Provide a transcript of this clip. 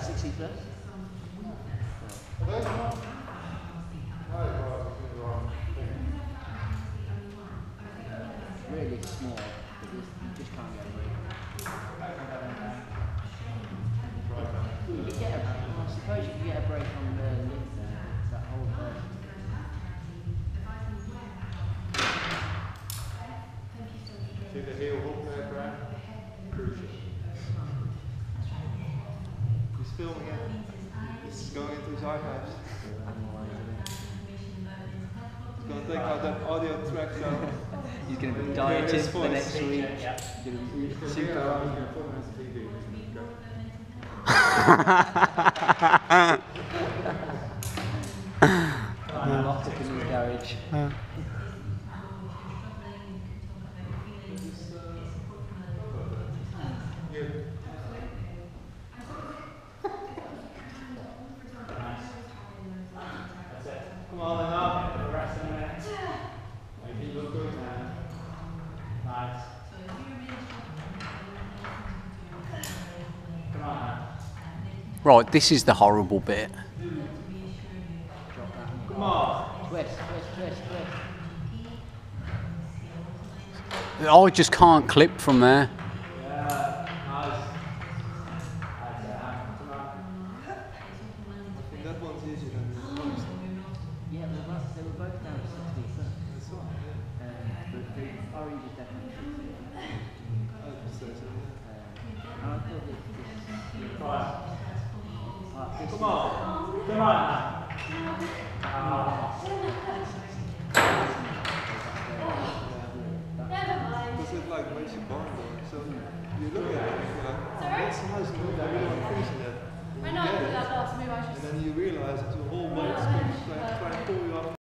60 plus. Really small, but you just can't get away. You could get I suppose you could get a break on the lip there, that whole person. See the heel hook there, Brad? Crucial. He's filming it. It's going into his iPads. He's going to take out that audio track so he's going to be dieting for the next week. Yeah. Super. Locked up in the garage. Come on, enough. The rest of the minute. You look good, man. Nice. Come on, man. Right, this is the horrible bit. Come on. Twist, twist, twist, twist. I just can't clip from there. Yeah, nice. I think that one's easier than the last. Yeah, they were both down to 60 plus. That's all, yeah. But the orange is definitely 60. I'd say so, yeah. And I thought this Right. Come on. Come on. Because it like makes you barn door. So you look at it and you're like, oh, that's nice move, I really want to finish that. I know, that last move I should